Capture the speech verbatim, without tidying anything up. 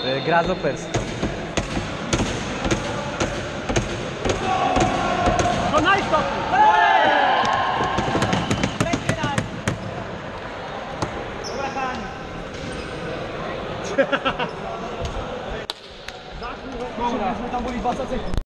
Gra z operską. To najstopniej! Dobra, Hani! Dobra, tam byli dwa caceki.